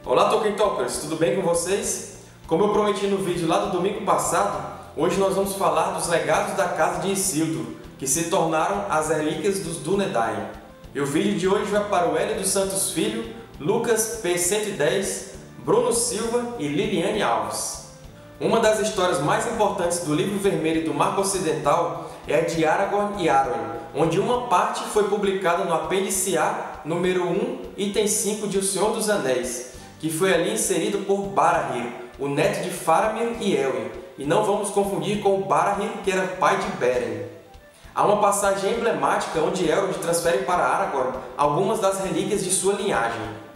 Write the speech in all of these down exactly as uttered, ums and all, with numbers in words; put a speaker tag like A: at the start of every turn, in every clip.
A: Olá Tolkien Talkers, tudo bem com vocês? Como eu prometi no vídeo lá do domingo passado, hoje nós vamos falar dos legados da Casa de Isildur, que se tornaram as relíquias dos Dúnedain. E o vídeo de hoje vai para o Hélio dos Santos Filho, Lucas P cento e dez, Bruno Silva e Liliane Alves. Uma das histórias mais importantes do Livro Vermelho do Marco Ocidental é a de Aragorn e Arwen, onde uma parte foi publicada no apêndice A, número um, item cinco de O Senhor dos Anéis, que foi ali inserido por Barahir, o neto de Faramir e Elwin, e não vamos confundir com o Barahir, que era pai de Beren. Há uma passagem emblemática onde Elrond transfere para Aragorn algumas das relíquias de sua linhagem.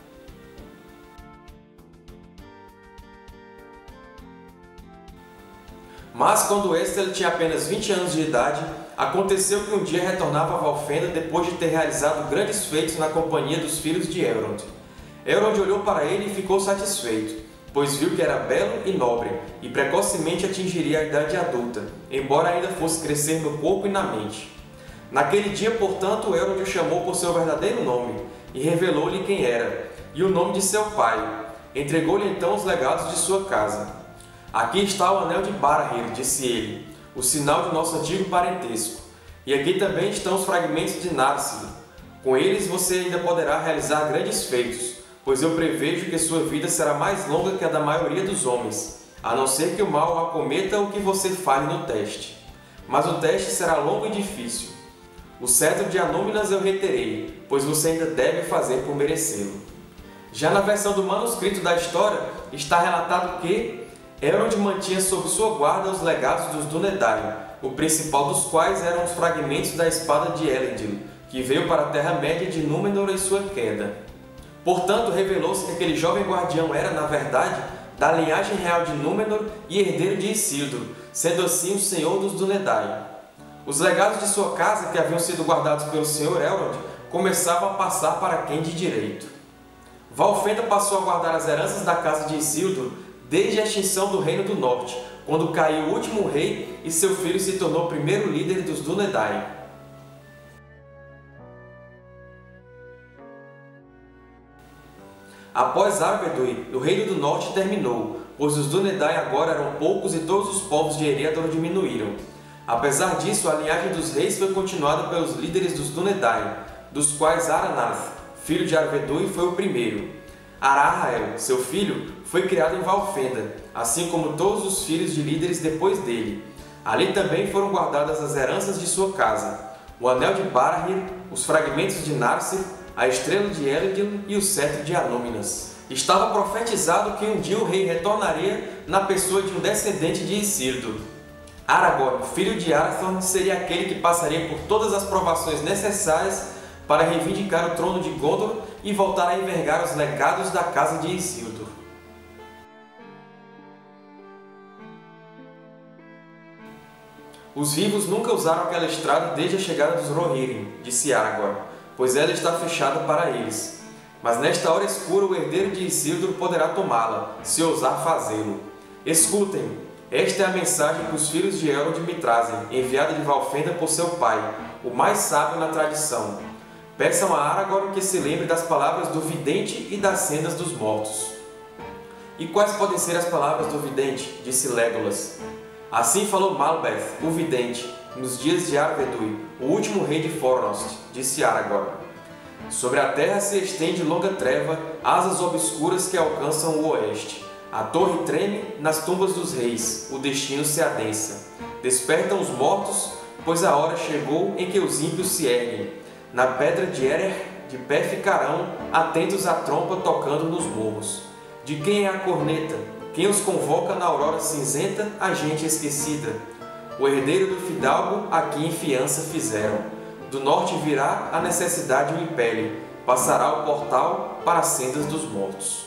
A: Mas quando Estelle tinha apenas vinte anos de idade, aconteceu que um dia retornava a Valfenda depois de ter realizado grandes feitos na companhia dos filhos de Elrond. Elrond olhou para ele e ficou satisfeito, pois viu que era belo e nobre, e precocemente atingiria a idade adulta, embora ainda fosse crescer no corpo e na mente. Naquele dia, portanto, Elrond o chamou por seu verdadeiro nome, e revelou-lhe quem era, e o nome de seu pai. Entregou-lhe então os legados de sua casa. Aqui está o Anel de Barahir, disse ele, o sinal de nosso antigo parentesco. E aqui também estão os fragmentos de Narsil. Com eles você ainda poderá realizar grandes feitos, pois eu prevejo que sua vida será mais longa que a da maioria dos homens, a não ser que o mal o acometa ou que você falhe no teste. Mas o teste será longo e difícil. O cetro de Anúminas eu reterei, pois você ainda deve fazer por merecê-lo. Já na versão do manuscrito da história, está relatado que Elrond mantinha sob sua guarda os legados dos Dúnedain, o principal dos quais eram os fragmentos da espada de Elendil, que veio para a Terra-média de Númenor em sua queda. Portanto, revelou-se que aquele jovem guardião era, na verdade, da linhagem real de Númenor e herdeiro de Isildur, sendo assim o senhor dos Dúnedain. Os legados de sua casa, que haviam sido guardados pelo senhor Elrond, começavam a passar para quem de direito. Valfenda passou a guardar as heranças da casa de Isildur desde a extinção do Reino do Norte, quando caiu o último rei e seu filho se tornou o primeiro líder dos Dúnedain. Após Arvedui, o Reino do Norte terminou, pois os Dúnedain agora eram poucos e todos os povos de Eriador diminuíram. Apesar disso, a linhagem dos reis foi continuada pelos líderes dos Dúnedain, dos quais Aranath, filho de Arvedui, foi o primeiro. Arahael, seu filho, foi criado em Valfenda, assim como todos os filhos de líderes depois dele. Ali também foram guardadas as heranças de sua casa, o Anel de Barahir, os fragmentos de Narsil, a estrela de Elendil e o cetro de Anúminas. Estava profetizado que um dia o rei retornaria na pessoa de um descendente de Isildur. Aragorn, filho de Arathorn, seria aquele que passaria por todas as provações necessárias para reivindicar o trono de Gondor e voltar a envergar os legados da casa de Isildur. Os vivos nunca usaram aquela estrada desde a chegada dos Rohirrim, disse Aragorn, pois ela está fechada para eles. Mas nesta hora escura o herdeiro de Isildur poderá tomá-la, se ousar fazê-lo. Escutem, esta é a mensagem que os filhos de Elrond me trazem, enviada de Valfenda por seu pai, o mais sábio na tradição. Peçam a Aragorn que se lembre das palavras do vidente e das sendas dos mortos. E quais podem ser as palavras do vidente? Disse Legolas. Assim falou Malbeth, o vidente, nos dias de Arvedui, o último rei de Fornost, disse Aragorn. Sobre a terra se estende longa treva, asas obscuras que alcançam o oeste. A torre treme nas tumbas dos reis, o destino se adensa. Despertam os mortos, pois a hora chegou em que os ímpios se erguem. Na pedra de Erer, de pé ficarão, atentos à trompa tocando nos morros. De quem é a corneta? Quem os convoca na aurora cinzenta, a gente esquecida? O herdeiro do fidalgo, a quem fiança fizeram. Do norte virá a necessidade o impele, passará o portal para as sendas dos mortos.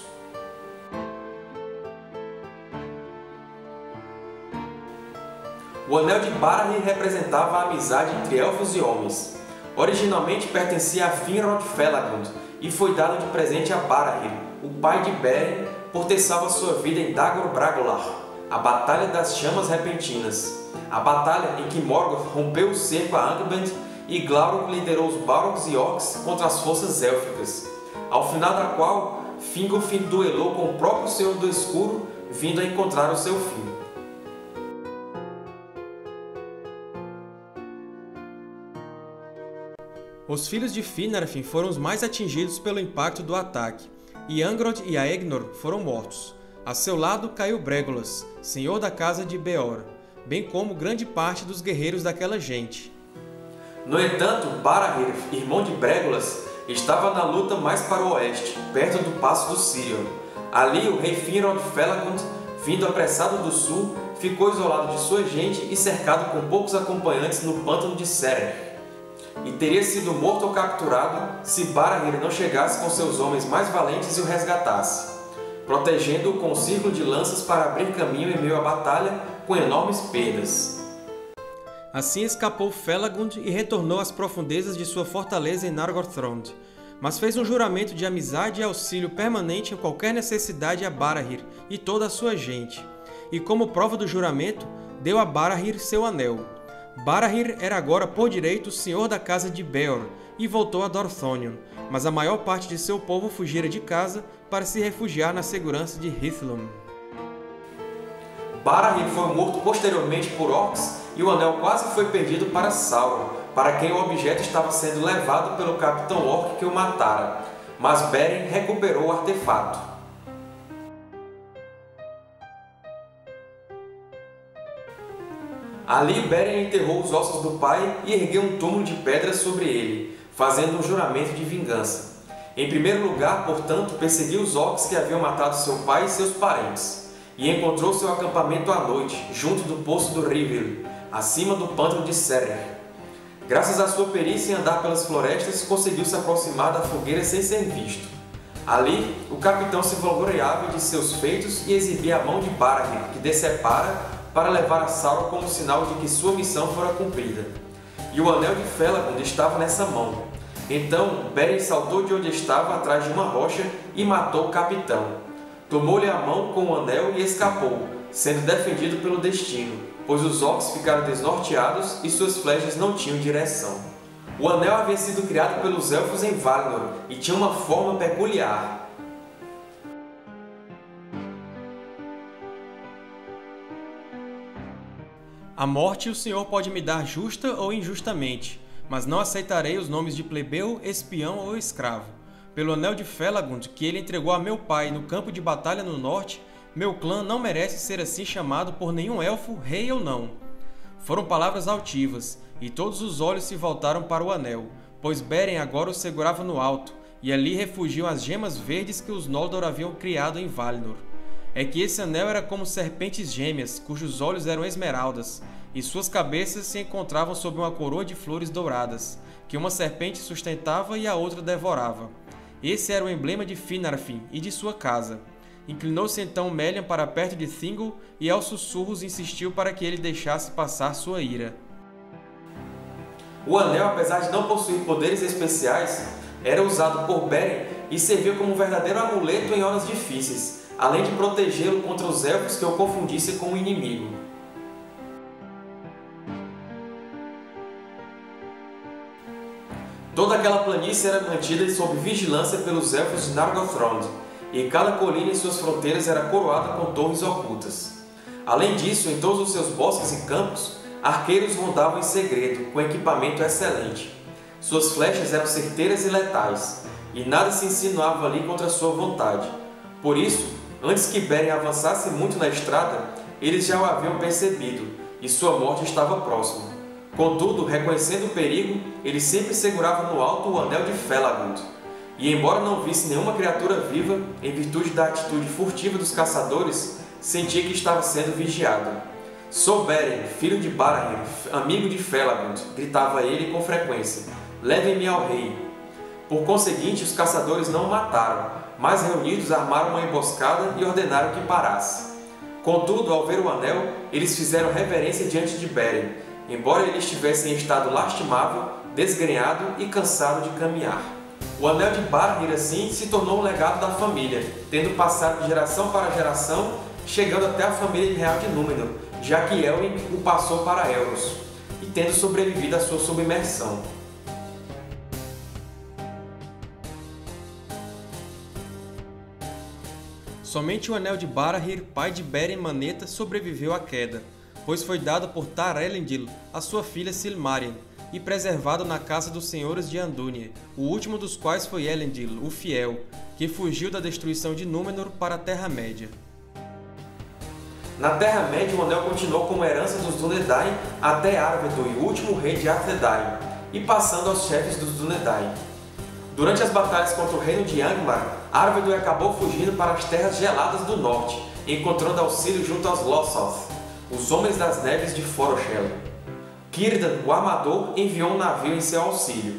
A: O Anel de Barahir representava a amizade entre elfos e homens. Originalmente pertencia a Finrod Felagund e foi dado de presente a Barahir, o pai de Beren, por ter salvo a sua vida em Dagor Bragollach, a Batalha das Chamas Repentinas, a batalha em que Morgoth rompeu o cerco a Angband e Glaurung liderou os Balrogs e Orcs contra as forças élficas, ao final da qual Fingolfin duelou com o próprio Senhor do Escuro, vindo a encontrar o seu fim. Os filhos de Finarfin foram os mais atingidos pelo impacto do ataque, e Angrod e Aegnor foram mortos. A seu lado caiu Bregolas, senhor da casa de Beor, bem como grande parte dos guerreiros daquela gente. No entanto, Barahir, irmão de Bregolas, estava na luta mais para o oeste, perto do Passo do Sirion. Ali, o rei Finrod Felagund, vindo apressado do sul, ficou isolado de sua gente e cercado com poucos acompanhantes no pântano de Sereth. E teria sido morto ou capturado se Barahir não chegasse com seus homens mais valentes e o resgatasse, protegendo-o com um círculo de lanças para abrir caminho em meio à batalha com enormes perdas. Assim escapou Felagund e retornou às profundezas de sua fortaleza em Nargothrond, mas fez um juramento de amizade e auxílio permanente em qualquer necessidade a Barahir e toda a sua gente, e como prova do juramento, deu a Barahir seu anel. Barahir era agora por direito o senhor da casa de Beor e voltou a Dorthonion, mas a maior parte de seu povo fugira de casa para se refugiar na segurança de Hithlum. Barahir foi morto posteriormente por orcs e o anel quase foi perdido para Sauron, para quem o objeto estava sendo levado pelo capitão orc que o matara, mas Beren recuperou o artefato. Ali Beren enterrou os ossos do pai e ergueu um túmulo de pedra sobre ele, fazendo um juramento de vingança. Em primeiro lugar, portanto, perseguiu os orcs que haviam matado seu pai e seus parentes, e encontrou seu acampamento à noite, junto do Poço do Rivil, acima do pântano de Sereth. Graças à sua perícia em andar pelas florestas, conseguiu se aproximar da fogueira sem ser visto. Ali, o capitão se vangloriava de seus feitos e exibia a mão de Barahir, que decepara, para levar a Sauron como sinal de que sua missão fora cumprida. E o anel de Felagund estava nessa mão. Então, Beren saltou de onde estava atrás de uma rocha e matou o capitão. Tomou-lhe a mão com o anel e escapou, sendo defendido pelo destino, pois os orcs ficaram desnorteados e suas flechas não tinham direção. O anel havia sido criado pelos elfos em Valinor e tinha uma forma peculiar. A morte o Senhor pode me dar justa ou injustamente, mas não aceitarei os nomes de plebeu, espião ou escravo. Pelo anel de Felagund, que ele entregou a meu pai no campo de batalha no norte, meu clã não merece ser assim chamado por nenhum elfo, rei ou não. Foram palavras altivas, e todos os olhos se voltaram para o anel, pois Beren agora o segurava no alto, e ali refugiam as gemas verdes que os Noldor haviam criado em Valinor. É que esse anel era como serpentes gêmeas, cujos olhos eram esmeraldas, e suas cabeças se encontravam sob uma coroa de flores douradas, que uma serpente sustentava e a outra devorava. Esse era o emblema de Finarfin e de sua casa. Inclinou-se então Melian para perto de Thingol e aos sussurros insistiu para que ele deixasse passar sua ira. O anel, apesar de não possuir poderes especiais, era usado por Beren e serviu como um verdadeiro amuleto em horas difíceis, além de protegê-lo contra os elfos que o confundissem com o inimigo. Toda aquela planície era mantida sob vigilância pelos elfos de Nargothrond, e cada colina em suas fronteiras era coroada com torres ocultas. Além disso, em todos os seus bosques e campos, arqueiros rondavam em segredo, com equipamento excelente. Suas flechas eram certeiras e letais, e nada se insinuava ali contra sua vontade. Por isso, antes que Beren avançasse muito na estrada, eles já o haviam percebido, e sua morte estava próxima. Contudo, reconhecendo o perigo, ele sempre segurava no alto o anel de Felagund. E embora não visse nenhuma criatura viva, em virtude da atitude furtiva dos caçadores, sentia que estava sendo vigiado. "Sou Beren, filho de Barahir, amigo de Felagund", gritava ele com frequência. "Levem-me ao rei." Por conseguinte, os caçadores não o mataram, mas reunidos armaram uma emboscada e ordenaram que parasse. Contudo, ao ver o anel, eles fizeram reverência diante de Beren, embora ele estivesse em estado lastimável, desgrenhado e cansado de caminhar. O anel de Barahir, assim, se tornou um legado da família, tendo passado de geração para geração, chegando até a família real de Númenor, já que Elwing o passou para Elros, e tendo sobrevivido à sua submersão. Somente o Anel de Barahir, pai de Beren Maneta, sobreviveu à queda, pois foi dado por Tar-Elendil a sua filha Silmaril, e preservado na casa dos senhores de Andúnie, o último dos quais foi Elendil, o Fiel, que fugiu da destruição de Númenor para a Terra-média. Na Terra-média, o Anel continuou como herança dos Dúnedain até Arvedur, o último rei de Arthedain, e passando aos chefes dos Dúnedain. Durante as batalhas contra o reino de Angmar, Arvedur acabou fugindo para as terras geladas do norte, encontrando auxílio junto aos Lossoth, os Homens das Neves de Foroshel. Círdan, o Armador, enviou um navio em seu auxílio.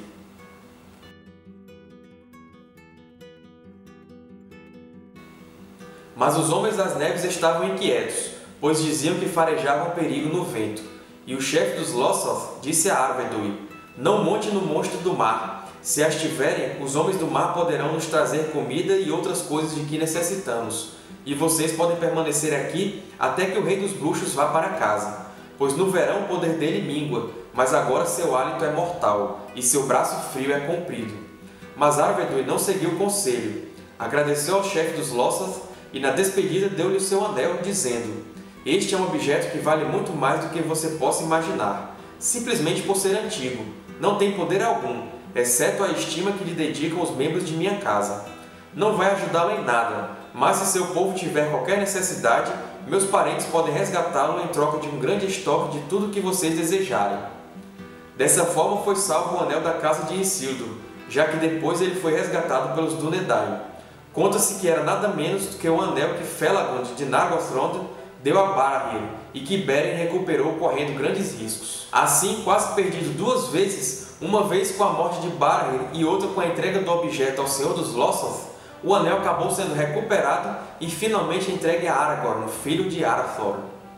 A: Mas os Homens das Neves estavam inquietos, pois diziam que farejavam perigo no vento. E o chefe dos Lossoth disse a Arvedur: "Não monte no monstro do mar. Se as tiverem, os Homens do Mar poderão nos trazer comida e outras coisas de que necessitamos. E vocês podem permanecer aqui até que o Rei dos Bruxos vá para casa. Pois no verão o poder dele mingua, mas agora seu hálito é mortal, e seu braço frio é comprido." Mas Arvedur não seguiu o conselho. Agradeceu ao chefe dos Lossoth e na despedida deu-lhe o seu anel, dizendo: "Este é um objeto que vale muito mais do que você possa imaginar, simplesmente por ser antigo. Não tem poder algum, exceto a estima que lhe dedicam os membros de minha casa. Não vai ajudá-lo em nada, mas se seu povo tiver qualquer necessidade, meus parentes podem resgatá-lo em troca de um grande estoque de tudo o que vocês desejarem." Dessa forma foi salvo o anel da casa de Isildur, já que depois ele foi resgatado pelos Dúnedain. Conta-se que era nada menos do que o anel que Felagund de Nargothrond deu a Barahir e que Beren recuperou correndo grandes riscos. Assim, quase perdido duas vezes, uma vez com a morte de Barahir e outra com a entrega do objeto ao Senhor dos Lossoth, o anel acabou sendo recuperado e finalmente entregue a Aragorn, filho de Arathorn.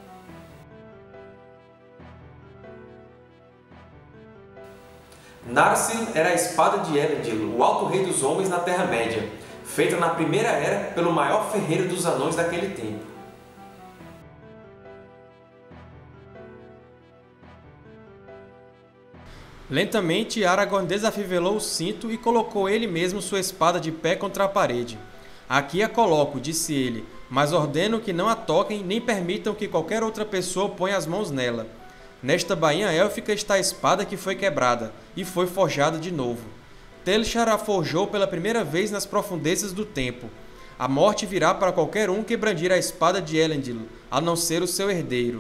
A: Narsil era a espada de Elendil, o Alto Rei dos Homens na Terra-média, feita na Primeira Era pelo maior ferreiro dos anões daquele tempo. Lentamente, Aragorn desafivelou o cinto e colocou ele mesmo sua espada de pé contra a parede. "Aqui a coloco", disse ele, "mas ordeno que não a toquem nem permitam que qualquer outra pessoa ponha as mãos nela. Nesta bainha élfica está a espada que foi quebrada, e foi forjada de novo. Telchar a forjou pela primeira vez nas profundezas do tempo. A morte virá para qualquer um que brandir a espada de Elendil, a não ser o seu herdeiro."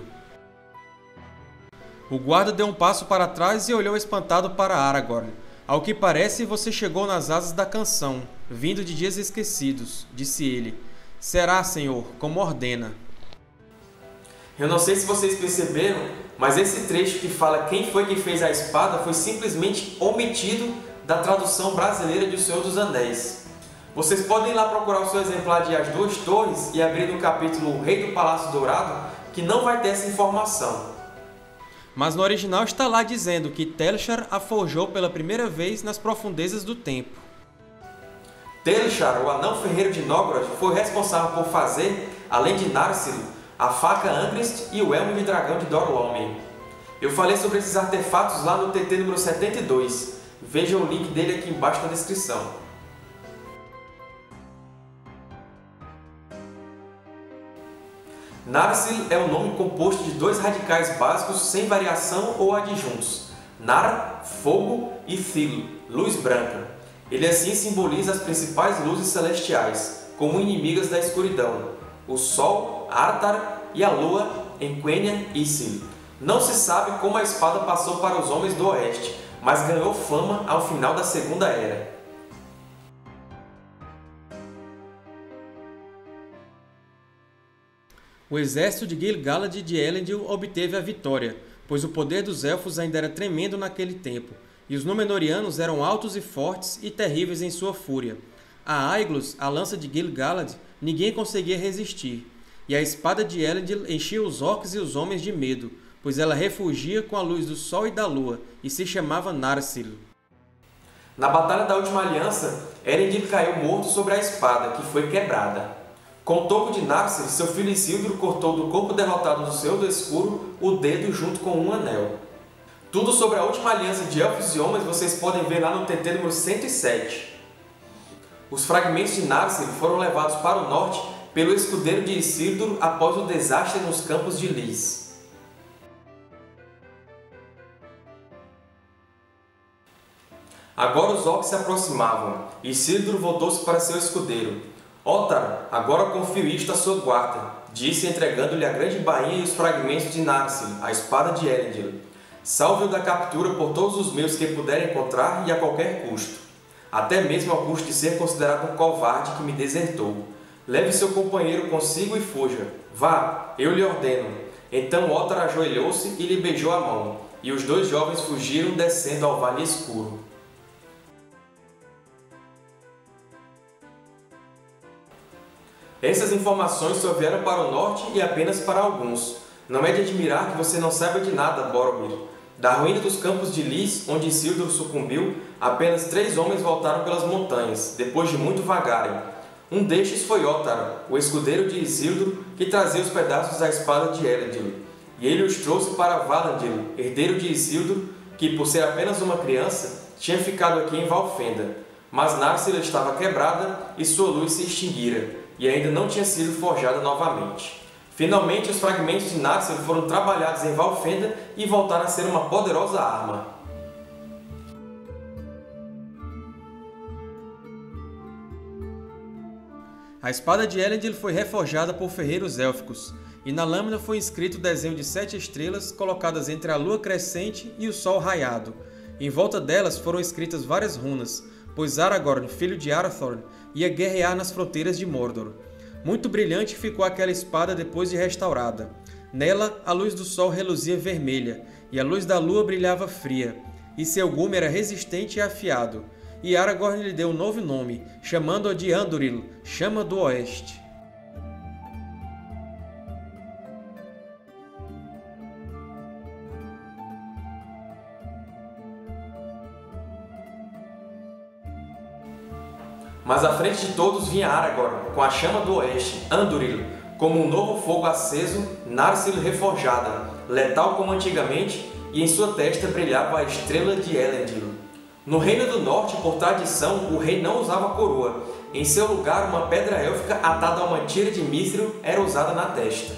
A: O guarda deu um passo para trás e olhou espantado para Aragorn. "Ao que parece, você chegou nas asas da canção, vindo de dias esquecidos", disse ele. "Será, Senhor, como ordena." Eu não sei se vocês perceberam, mas esse trecho que fala quem foi que fez a espada foi simplesmente omitido da tradução brasileira de O Senhor dos Anéis. Vocês podem ir lá procurar o seu exemplar de As Duas Torres e abrir no capítulo O Rei do Palácio Dourado, que não vai ter essa informação. Mas no original está lá dizendo que Telchar a forjou pela primeira vez nas profundezas do tempo. Telchar, o anão ferreiro de Nogrod, foi responsável por fazer, além de Narsil, a faca Angrist e o elmo de dragão de Dor-lómin. Eu falei sobre esses artefatos lá no T T número setenta e dois. Veja o link dele aqui embaixo na descrição. Narsil é um nome composto de dois radicais básicos sem variação ou adjuntos: Nar, fogo, e Thil, luz branca. Ele assim simboliza as principais luzes celestiais, como inimigas da escuridão: o Sol, Arthar, e a Lua, Enquenya e Isil. Não se sabe como a espada passou para os homens do Oeste, mas ganhou fama ao final da Segunda Era. O exército de Gil-galad de Elendil obteve a vitória, pois o poder dos Elfos ainda era tremendo naquele tempo, e os Númenóreanos eram altos e fortes e terríveis em sua fúria. A Aiglos, a lança de Gil-galad, ninguém conseguia resistir, e a espada de Elendil enchia os orcs e os homens de medo, pois ela refugia com a luz do Sol e da Lua, e se chamava Narsil. Na Batalha da Última Aliança, Elendil caiu morto sobre a espada, que foi quebrada. Com o toco de Narsil, seu filho Isildur cortou do corpo derrotado do Senhor do Escuro o dedo junto com um anel. Tudo sobre a Última Aliança de Elfos e Homens vocês podem ver lá no T T número cento e sete. Os fragmentos de Narsil foram levados para o norte pelo escudeiro de Isildur após o desastre nos Campos de Lys. Agora os orcs se aproximavam, e Isildur voltou-se para seu escudeiro. Ótar, agora confio isto à sua guarda, disse entregando-lhe a grande bainha e os fragmentos de Narsil, a espada de Elendil. Salve-o da captura por todos os meios que puder encontrar e a qualquer custo, até mesmo ao custo de ser considerado um covarde que me desertou. Leve seu companheiro consigo e fuja. Vá, eu lhe ordeno. Então Ótar ajoelhou-se e lhe beijou a mão, e os dois jovens fugiram descendo ao vale escuro. Essas informações só vieram para o norte e apenas para alguns. Não é de admirar que você não saiba de nada, Boromir. Da ruína dos Campos de Lys, onde Isildur sucumbiu, apenas três homens voltaram pelas montanhas, depois de muito vagarem. Um destes foi Ótar, o escudeiro de Isildur, que trazia os pedaços da espada de Elendil. E ele os trouxe para Valandil, herdeiro de Isildur, que, por ser apenas uma criança, tinha ficado aqui em Valfenda. Mas Narsil estava quebrada e sua luz se extinguira, e ainda não tinha sido forjada novamente. Finalmente, os fragmentos de Narsil foram trabalhados em Valfenda e voltaram a ser uma poderosa arma. A espada de Elendil foi reforjada por ferreiros élficos, e na lâmina foi inscrito o desenho de sete estrelas colocadas entre a lua crescente e o sol raiado. Em volta delas foram escritas várias runas, pois Aragorn, filho de Arathorn, ia guerrear nas fronteiras de Mordor. Muito brilhante ficou aquela espada depois de restaurada. Nela, a luz do sol reluzia vermelha, e a luz da lua brilhava fria, e seu gume era resistente e afiado. E Aragorn lhe deu um novo nome, chamando-a de Andúril, Chama do Oeste. Mas à frente de todos vinha Aragorn, com a Chama do Oeste, Andúril, como um novo fogo aceso, Narsil reforjada, letal como antigamente, e em sua testa brilhava a estrela de Elendil. No Reino do Norte, por tradição, o rei não usava coroa. Em seu lugar, uma pedra élfica atada a uma tira de mithril era usada na testa.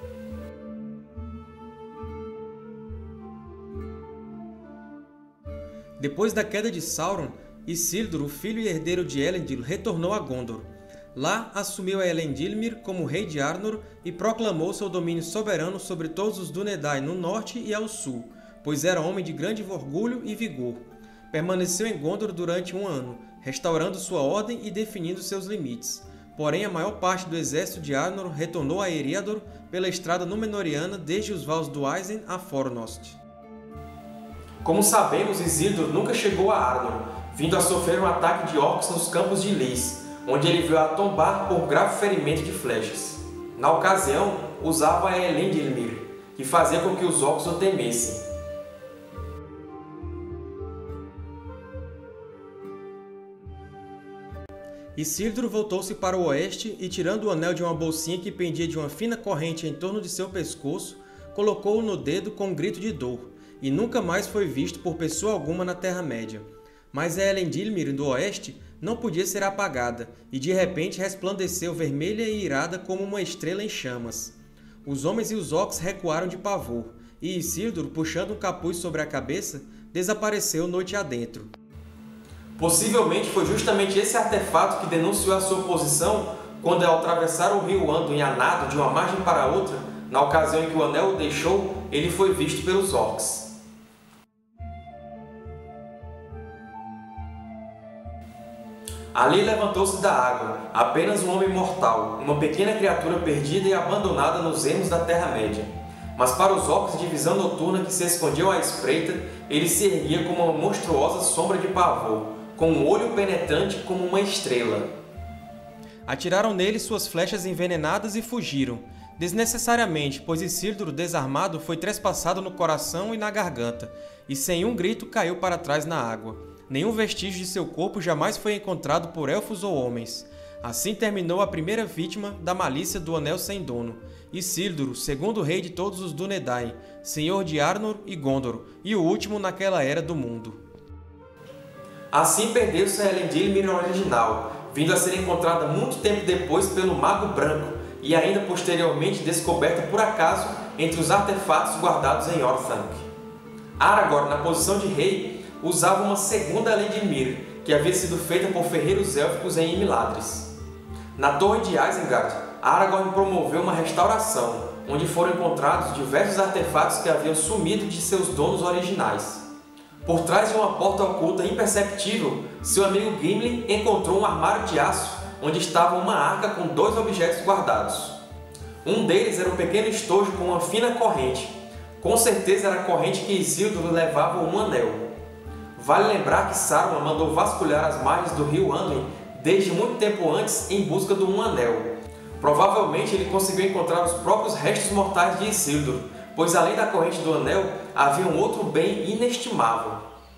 A: Depois da queda de Sauron, Isildur, o filho e herdeiro de Elendil, retornou a Gondor. Lá, assumiu a Elendilmir como rei de Arnor e proclamou seu domínio soberano sobre todos os Dúnedain no norte e ao sul, pois era homem de grande orgulho e vigor. Permaneceu em Gondor durante um ano, restaurando sua ordem e definindo seus limites. Porém, a maior parte do exército de Arnor retornou a Eriador pela estrada Númenóreana desde os vales do Isen a Fornost. Como sabemos, Isildur nunca chegou a Arnor, vindo a sofrer um ataque de orcs nos Campos de Lys, onde ele veio a tombar por grave ferimento de flechas. Na ocasião, usava a Elendilmir, que fazia com que os orcs o temessem. Isildur voltou-se para o oeste e, tirando o anel de uma bolsinha que pendia de uma fina corrente em torno de seu pescoço, colocou-o no dedo com um grito de dor, e nunca mais foi visto por pessoa alguma na Terra-média. Mas a Elendilmir do oeste não podia ser apagada, e de repente resplandeceu vermelha e irada como uma estrela em chamas. Os homens e os orcs recuaram de pavor, e Isildur, puxando um capuz sobre a cabeça, desapareceu noite adentro. Possivelmente foi justamente esse artefato que denunciou a sua posição quando, ao atravessar o rio Anduin a nado de uma margem para outra, na ocasião em que o anel o deixou, ele foi visto pelos orcs. Ali levantou-se da água, apenas um homem mortal, uma pequena criatura perdida e abandonada nos ermos da Terra-média. Mas para os orcs de visão noturna que se escondiam à espreita, ele se erguia como uma monstruosa sombra de pavor, com um olho penetrante como uma estrela. Atiraram nele suas flechas envenenadas e fugiram, desnecessariamente, pois Isildur, desarmado, foi trespassado no coração e na garganta, e sem um grito caiu para trás na água. Nenhum vestígio de seu corpo jamais foi encontrado por elfos ou homens. Assim terminou a primeira vítima da malícia do Anel Sem Dono, Isildur, o segundo rei de todos os Dúnedain, senhor de Arnor e Gondor, e o último naquela era do mundo. Assim perdeu-se a Elendilmir original, vindo a ser encontrada muito tempo depois pelo Mago Branco e ainda posteriormente descoberta por acaso entre os artefatos guardados em Orthanc. Aragorn, na posição de rei, usava uma segunda Elendilmir, que havia sido feita por ferreiros élficos em Imladris. Na Torre de Isengard, Aragorn promoveu uma restauração, onde foram encontrados diversos artefatos que haviam sumido de seus donos originais. Por trás de uma porta oculta imperceptível, seu amigo Gimli encontrou um armário de aço, onde estava uma arca com dois objetos guardados. Um deles era um pequeno estojo com uma fina corrente. Com certeza era a corrente que Isildur levava um anel. Vale lembrar que Saruman mandou vasculhar as margens do rio Anduin desde muito tempo antes em busca do Um Anel. Provavelmente ele conseguiu encontrar os próprios restos mortais de Isildur, pois além da corrente do anel, havia um outro bem inestimável.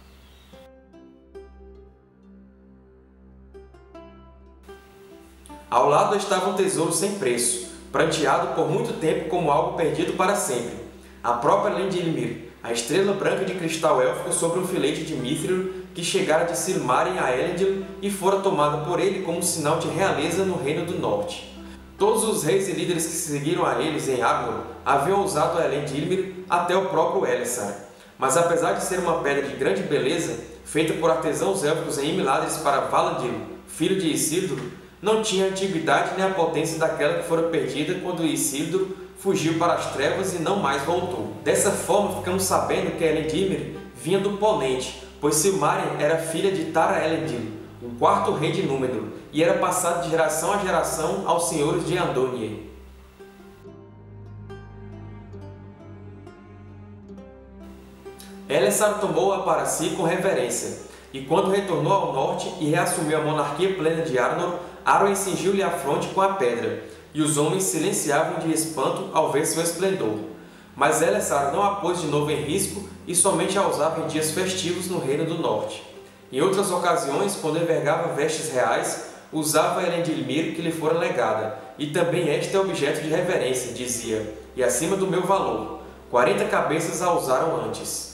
A: Ao lado estava um tesouro sem preço, pranteado por muito tempo como algo perdido para sempre. A própria Elendilmir, a estrela branca de cristal élfico sobre um filete de Mithril que chegara de Silmaril a Elendil e fora tomada por ele como sinal de realeza no Reino do Norte. Todos os reis e líderes que seguiram a eles em Arnor haviam usado a Elendilmir até o próprio Elessar. Mas apesar de ser uma pedra de grande beleza, feita por artesãos élficos em Imladris para Valandil, filho de Isildur, não tinha a antiguidade nem a potência daquela que fora perdida quando Isildur fugiu para as trevas e não mais voltou. Dessa forma, ficamos sabendo que Elendilmir vinha do Ponente, pois Silmaril era filha de Tara-Elendil, o quarto rei de Númenor, e era passado de geração a geração aos senhores de Andúnier. Elessar tomou-a para si com reverência, e quando retornou ao norte e reassumiu a monarquia plena de Arnor, Arwen cingiu-lhe a fronte com a pedra, e os homens silenciavam de espanto ao ver seu esplendor. Mas Elessar não a pôs de novo em risco e somente a usava em dias festivos no Reino do Norte. Em outras ocasiões, quando envergava vestes reais, usava a Elendilmir que lhe fora legada, e também este é objeto de reverência, dizia, e acima do meu valor. Quarenta cabeças a usaram antes.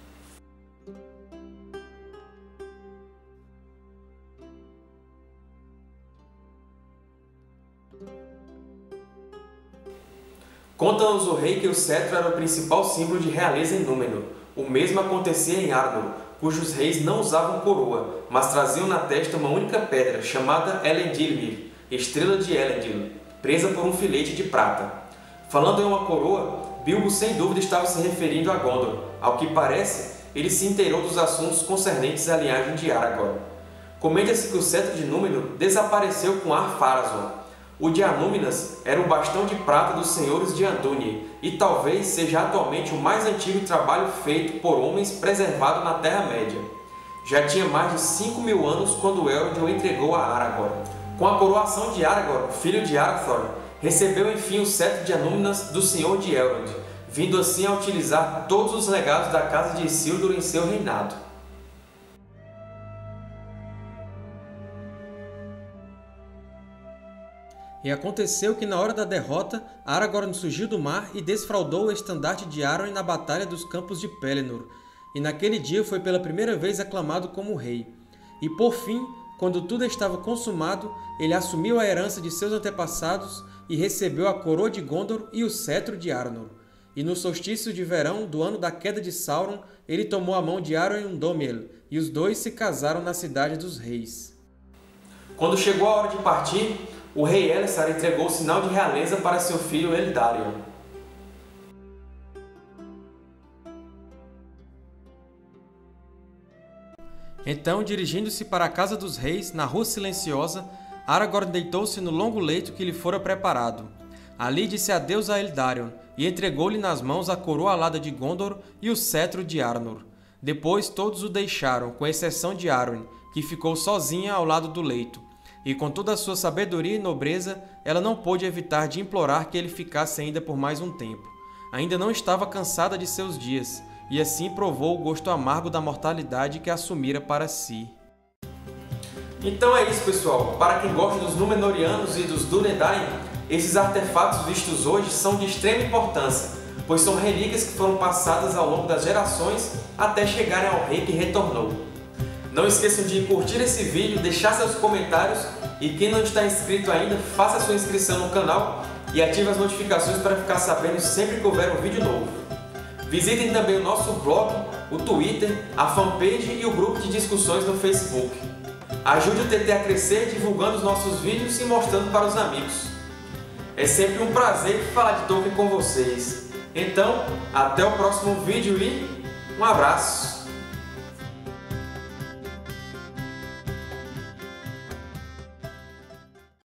A: Conta-nos o rei que o cetro era o principal símbolo de realeza em Númenor. O mesmo acontecia em Arnor, cujos reis não usavam coroa, mas traziam na testa uma única pedra, chamada Elendilmir, estrela de Elendil, presa por um filete de prata. Falando em uma coroa, Bilbo sem dúvida estava se referindo a Gondor. Ao que parece, ele se inteirou dos assuntos concernentes à linhagem de Aragorn. Comenta-se que o cetro de Númenor desapareceu com Ar-Pharazôn. O de Anúminas era o bastão de prata dos senhores de Andúnier, e talvez seja atualmente o mais antigo trabalho feito por homens preservado na Terra-média. Já tinha mais de cinco mil anos quando Elrond o entregou a Aragorn. Com a coroação de Aragorn, filho de Arathorn, recebeu enfim o cetro de Anúminas do Senhor de Elrond, vindo assim a utilizar todos os legados da casa de Isildur em seu reinado.
B: E aconteceu que na hora da derrota, Aragorn surgiu do mar e desfraldou o estandarte de Arwen na Batalha dos Campos de Pelennor, e naquele dia foi pela primeira vez aclamado como rei. E por fim, quando tudo estava consumado, ele assumiu a herança de seus antepassados e recebeu a coroa de Gondor e o cetro de Arnor. E no solstício de verão do ano da queda de Sauron, ele tomou a mão de Arwen Undomiel, e os dois se casaram na Cidade dos Reis.
A: Quando chegou a hora de partir, o rei Elessar entregou o sinal de realeza para seu filho Eldarion.
B: Então, dirigindo-se para a casa dos reis, na Rua Silenciosa, Aragorn deitou-se no longo leito que lhe fora preparado. Ali disse adeus a Eldarion, e entregou-lhe nas mãos a coroa alada de Gondor e o cetro de Arnor. Depois todos o deixaram, com exceção de Arwen, que ficou sozinha ao lado do leito. E com toda a sua sabedoria e nobreza, ela não pôde evitar de implorar que ele ficasse ainda por mais um tempo. Ainda não estava cansada de seus dias, e assim provou o gosto amargo da mortalidade que assumira para si.
A: Então é isso, pessoal. Para quem gosta dos Númenóreanos e dos Dúnedain, esses artefatos vistos hoje são de extrema importância, pois são relíquias que foram passadas ao longo das gerações até chegarem ao rei que retornou. Não esqueçam de curtir esse vídeo, deixar seus comentários E quem não está inscrito ainda, faça sua inscrição no canal e ative as notificações para ficar sabendo sempre que houver um vídeo novo. Visitem também o nosso blog, o Twitter, a fanpage e o grupo de discussões no Facebook. Ajude o T T a crescer divulgando os nossos vídeos e mostrando para os amigos. É sempre um prazer falar de Tolkien com vocês. Então, até o próximo vídeo e um abraço!